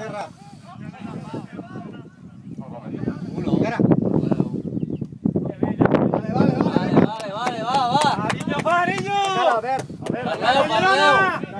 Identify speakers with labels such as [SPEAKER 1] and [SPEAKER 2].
[SPEAKER 1] Serra.
[SPEAKER 2] Uno.
[SPEAKER 1] Espera.
[SPEAKER 2] Vale, va.
[SPEAKER 1] Niño, va, niño. A ver.
[SPEAKER 2] Parleu.